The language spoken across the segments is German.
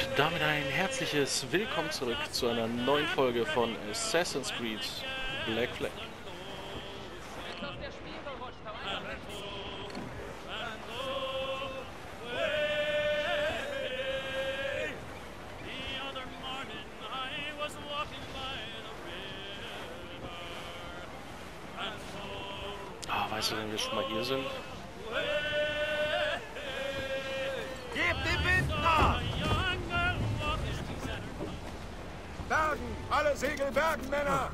damit ein herzliches Willkommen zurück zu einer neuen Folge von Assassin's Creed Black Flag. Ah, weißt du, wenn wir schon mal hier sind? Gebt den Wind nach! Bergen! Alle Segel bergen, Männer!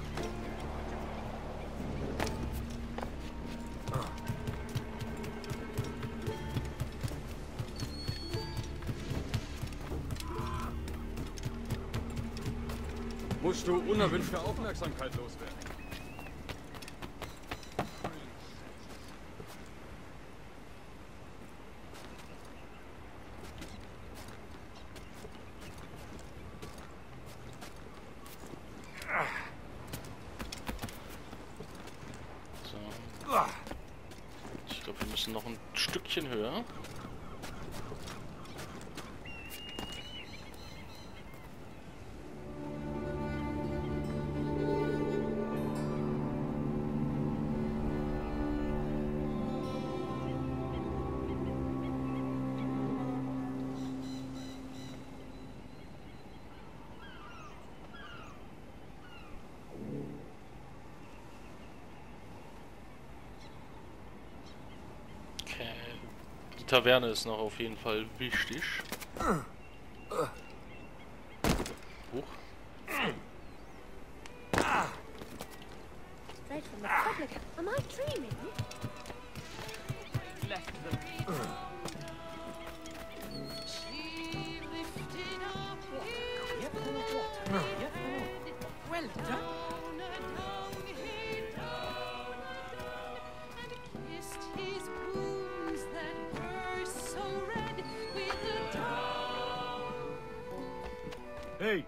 Musst du unerwünschte Aufmerksamkeit loswerden. So. Ich glaube, wir müssen noch ein Stückchen höher. Die Taverne ist noch auf jeden Fall wichtig. Huch. Straight from the public. Am I dreaming? Well done. Hey!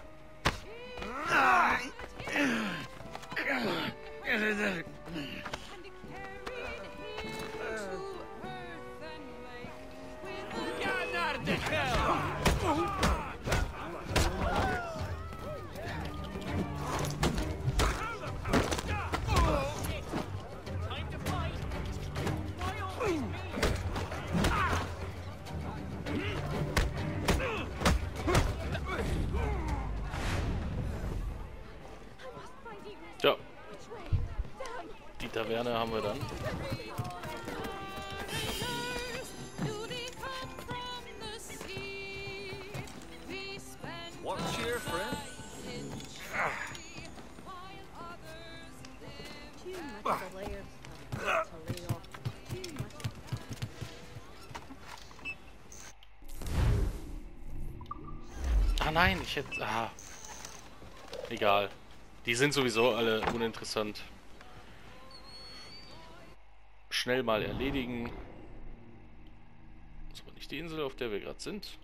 Ja. Die Taverne haben wir dann. One cheer, friend. Too much of the layers of Toledo. Too much. Ah nein, ich hätte... Ah. Egal. Die sind sowieso alle uninteressant. Schnell mal erledigen. Das ist aber nicht die Insel, auf der wir gerade sind.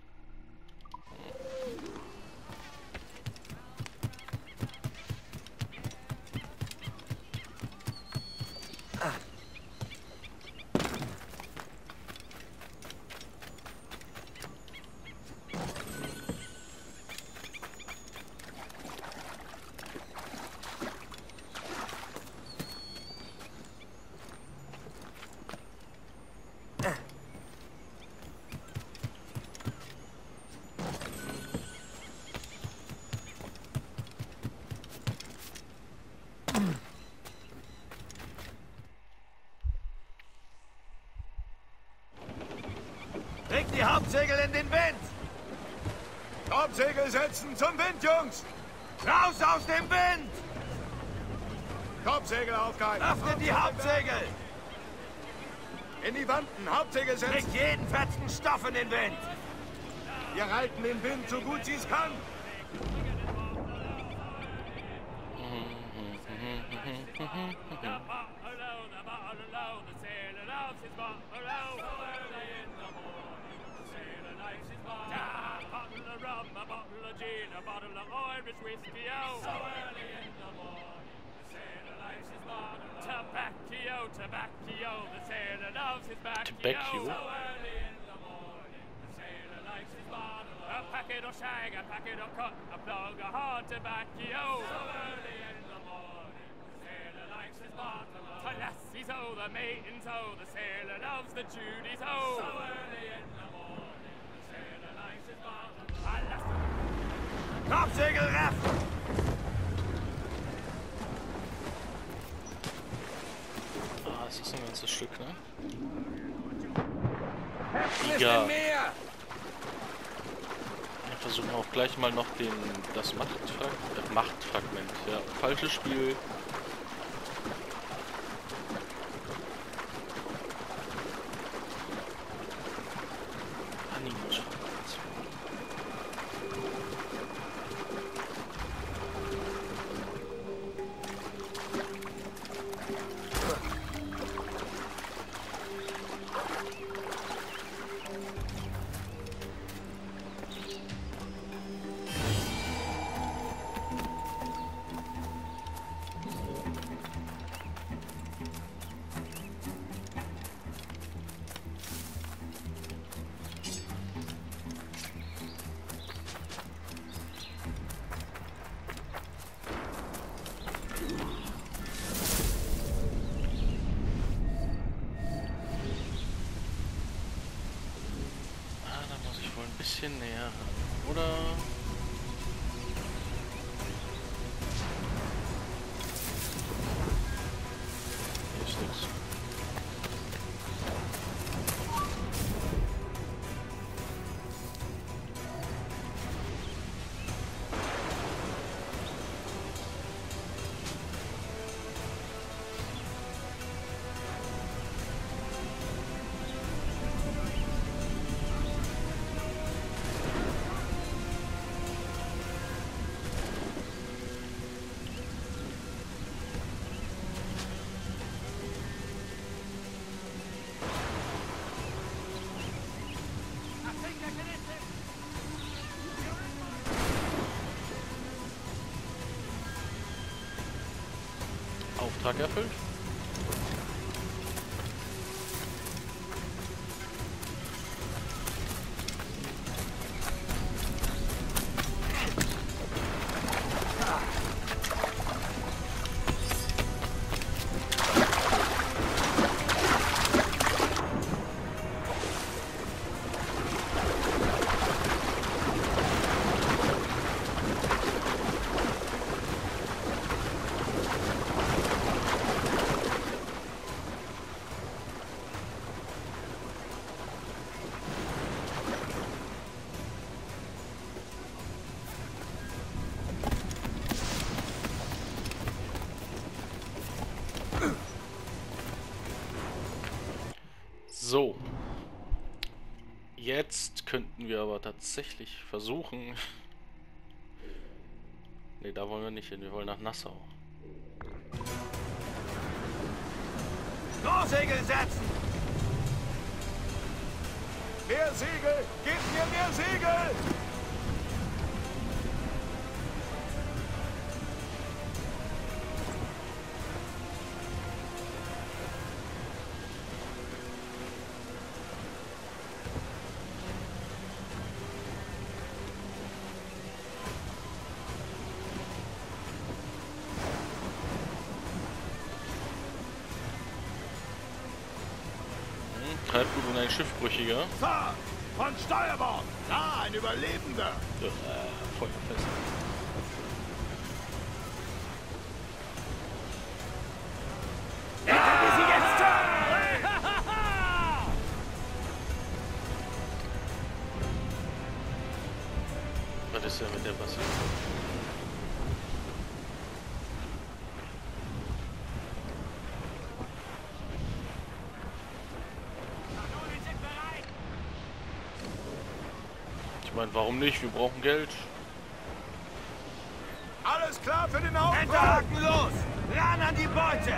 Legt die Hauptsegel in den Wind! Hauptsegel setzen zum Wind, Jungs! Raus aus dem Wind! Hauptsegel aufgehalten! Öffnet die Hauptsegel! In die Wanden, Hauptsegel setzen! Legt jeden fetzen Stoff in den Wind! Wir reiten den Wind, so gut sie es kann! Tobacco, the sailor loves his Tobacco? A packet of shag, a packet of cotton, a plug of hard tobacco. So early in the morning, the sailor likes his bottle of to lassies, oh, the maidens, oh, the sailor loves the Judies, oh. So early in the morning, the sailor likes his bottle of Hauptsegel reffen! Ah, es ist ein ganzes Stück, ne? Heften ist Ja. im Meer! Wir versuchen auch gleich mal noch das Machtfragment. Ja, falsches Spiel. Animus. Bisschen näher ran, oder? Hier ist nichts. Auftrag erfüllt. So. Jetzt könnten wir aber tatsächlich versuchen... Ne, da wollen wir nicht hin. Wir wollen nach Nassau. Großsegel setzen! Mehr Segel! Gebt mir mehr Segel! Treibgut und ein Schiffbrüchiger. Sir! Von Steuerbord! Da, ein Überlebender! Feuerfest. Retten wir sie jetzt, Sir! Was ist denn mit der passiert? Ich meine, warum nicht? Wir brauchen Geld. Alles klar für den Auftrag! Hinterhaken los! Ran an die Beute!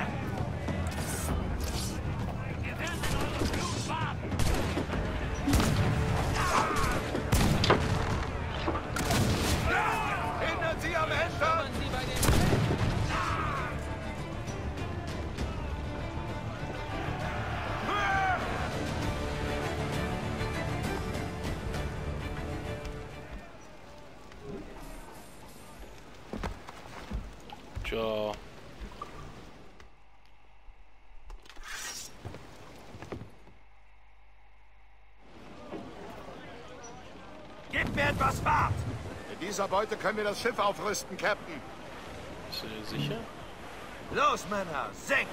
Hindern Sie am Entern! Tja. Gib mir etwas Fahrt! Mit dieser Beute können wir das Schiff aufrüsten, Captain. Bist du dir sicher? Los, Männer, senkt!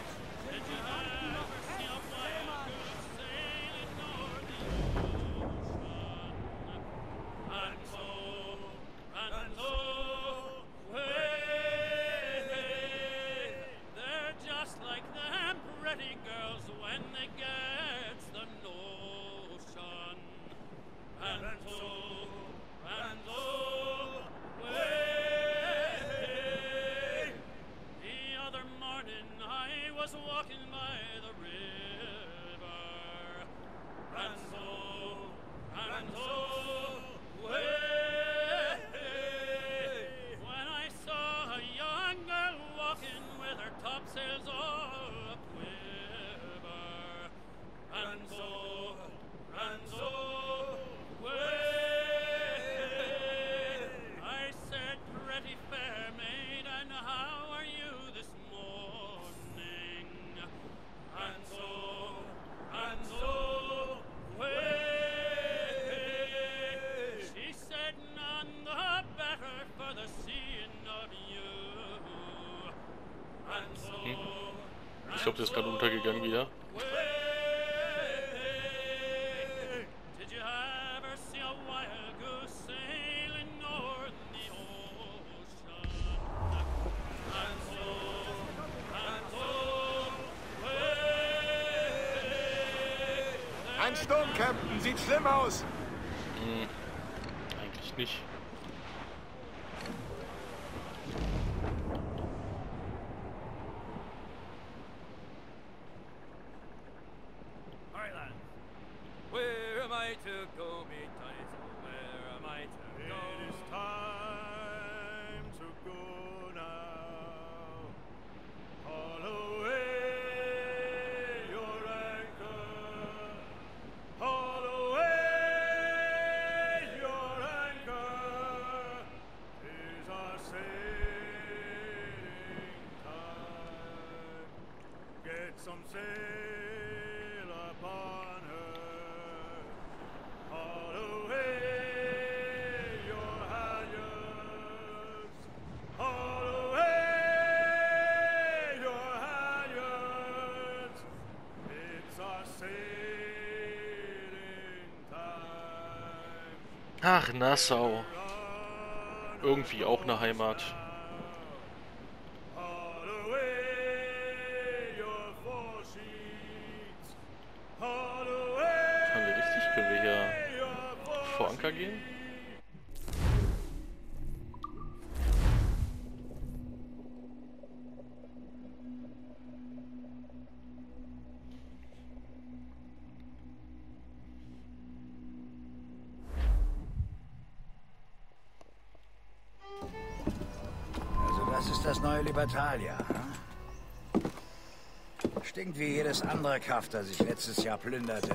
Ich glaube, der ist gerade untergegangen wieder. Ein Sturm, Captain. Sieht schlimm aus. Eigentlich nicht. Where am I to go, me Tyson? Where am I to go? It is time to go now. Haul away your anchor. Haul away your anchor. 'Tis our sailing time. Get some sail upon her. Haul away your halyards. Haul away your halyards. It's our sailing time. Ach, Nassau. Irgendwie auch eine Heimat. Haul away your foresheets. Haul away Fahren wir richtig? Können wir hier vor Anker gehen? Also das ist das neue Libertalia, hm? Stinkt wie jedes andere Kaff, das ich letztes Jahr plünderte.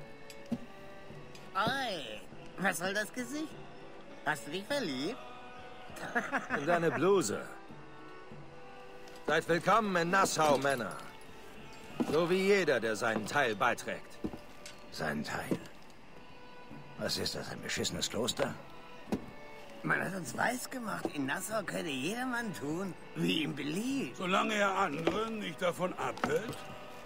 Oi, was soll das Gesicht? Hast du dich verliebt? In deine Bluse. Seid willkommen in Nassau, Männer. So wie jeder, der seinen Teil beiträgt. Sein Teil. Was ist das, ein beschissenes Kloster? Man hat uns weisgemacht, in Nassau könne jedermann tun, wie ihm beliebt. Solange er anderen nicht davon abhält.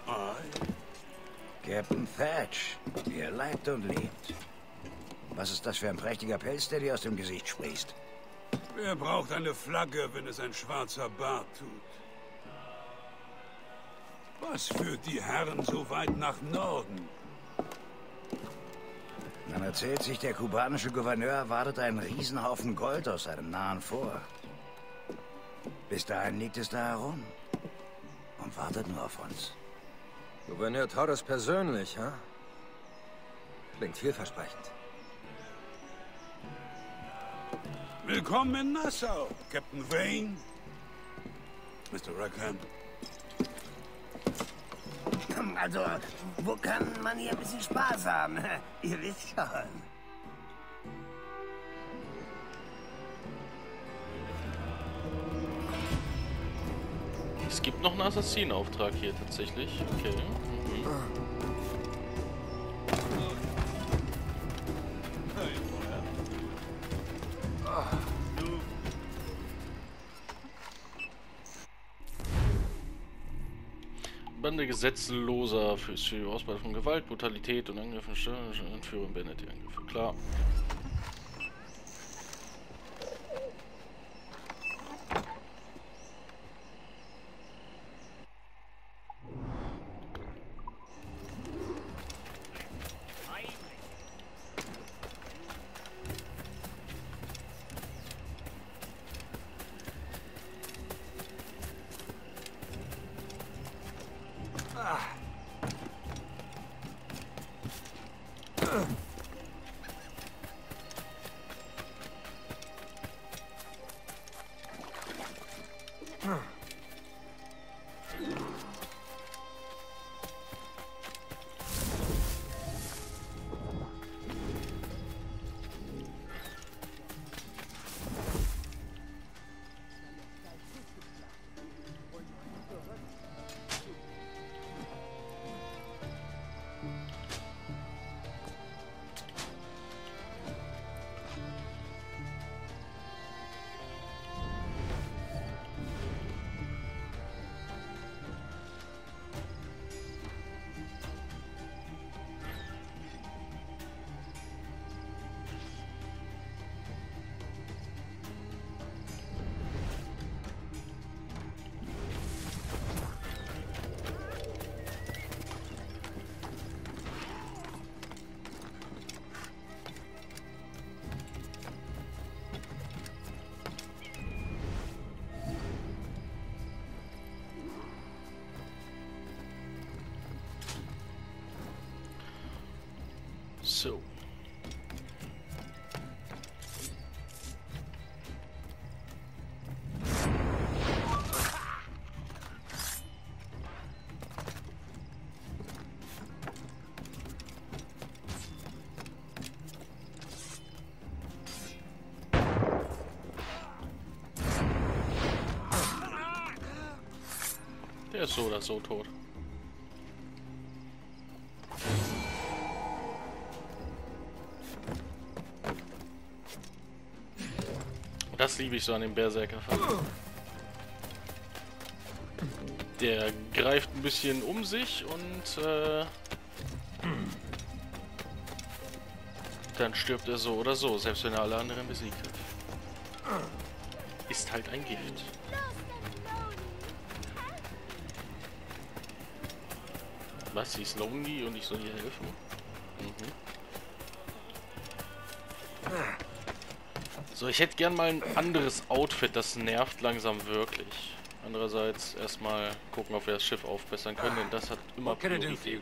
Captain Thatch, wie er leibt und lebt. Was ist das für ein prächtiger Pelz, der dir aus dem Gesicht sprießt? Wer braucht eine Flagge, wenn es ein schwarzer Bart tut? Was führt die Herren so weit nach Norden? Man erzählt sich, der kubanische Gouverneur erwartet einen Riesenhaufen Gold aus seinem nahen Vor. Bis dahin liegt es da herum und wartet nur auf uns. Gouverneur Torres persönlich, ha? Klingt vielversprechend. Willkommen in Nassau, Captain Vane. Mr. Rackham. Also, wo kann man hier ein bisschen Spaß haben? Ihr wisst schon. Es gibt noch einen Assassinenauftrag hier tatsächlich. Okay. Bande Gesetzloser für die Ausbeute von Gewalt, Brutalität und Angriffen, Entführung beendet die Angriffe. Klar. So. Der ist so oder so tot. Das liebe ich so an dem Berserker-Fall. Der greift ein bisschen um sich und dann stirbt er so oder so, selbst wenn er alle anderen besiegt hat. Ist halt ein Gift. Was? Sie ist lonely und ich soll ihr helfen? So, ich hätte gern mal ein anderes Outfit, das nervt langsam wirklich. Andererseits erstmal gucken, ob wir das Schiff aufbessern können, denn das hat immer Priorität.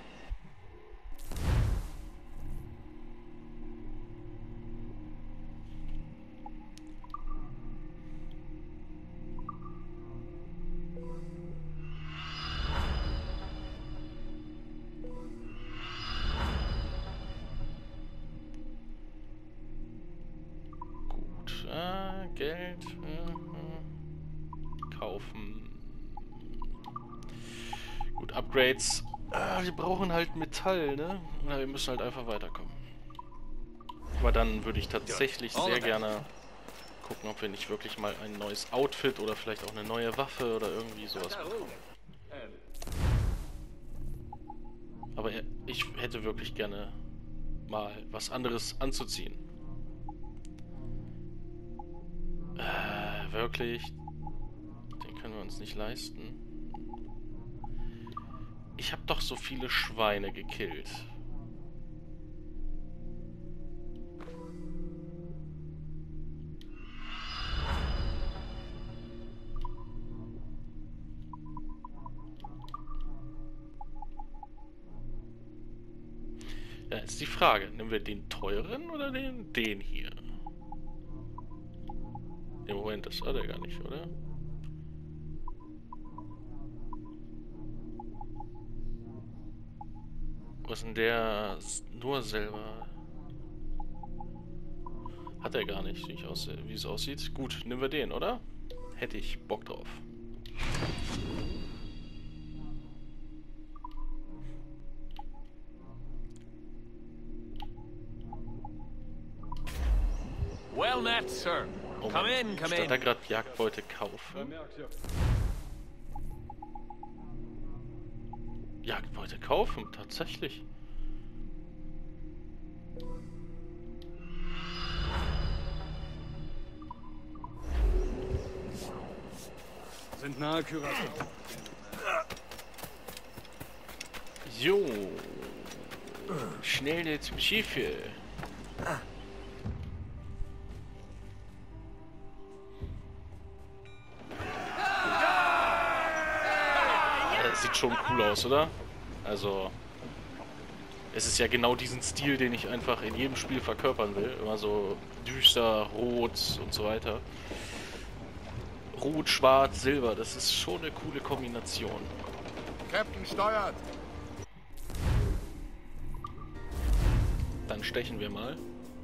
Geld kaufen. Gut, Upgrades. Wir brauchen halt Metall, ne? Na, wir müssen halt einfach weiterkommen. Aber dann würde ich tatsächlich sehr gerne gucken, ob wir nicht wirklich mal ein neues Outfit oder vielleicht auch eine neue Waffe oder irgendwie sowas bekommen. Aber ich hätte wirklich gerne mal was anderes anzuziehen. Wirklich? Den können wir uns nicht leisten. Ich habe doch so viele Schweine gekillt. Ja, jetzt die Frage. Nehmen wir den teuren oder den hier? Im Moment, das hat er gar nicht, oder? Was ist denn der nur selber? Hat er gar nicht, wie es aussieht. Gut, nehmen wir den, oder? Hätte ich Bock drauf. net, sir. Oh Come Mann, in, come stand in. da gerade Jagdbeute kaufen? Jagdbeute kaufen, tatsächlich. Sind nahe Kyrat. Jo. Schnell zum Schiffe. Das sieht schon cool aus, oder? Also, es ist ja genau diesen Stil, den ich einfach in jedem Spiel verkörpern will. Immer so düster, rot und so weiter. Rot, schwarz, silber, das ist schon eine coole Kombination. Captain steuert. Dann stechen wir mal.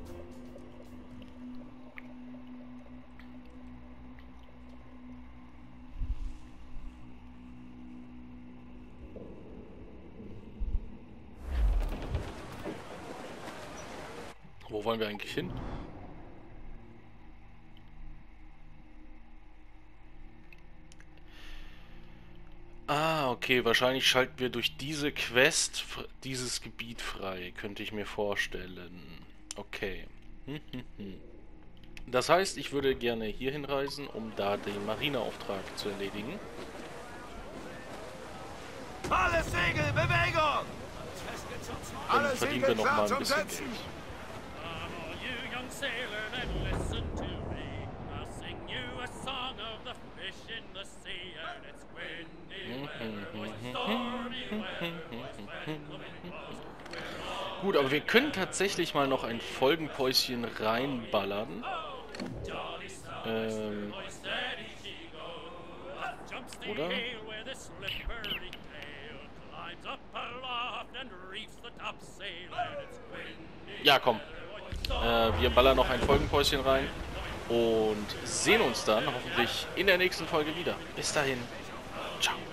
Wo wollen wir eigentlich hin? Ah, okay. Wahrscheinlich schalten wir durch diese Quest dieses Gebiet frei. Könnte ich mir vorstellen. Okay. Das heißt, ich würde gerne hier hinreisen, um da den Marineauftrag zu erledigen. Alle Segel, Bewegung! Dann verdienen wir nochmal ein bisschen Geld. Gut, aber wir können tatsächlich mal noch ein Folgenpäuschen reinballern. Oder? Ja, komm. Wir ballern noch ein Folgenpäuschen rein und sehen uns dann hoffentlich in der nächsten Folge wieder. Bis dahin. Ciao.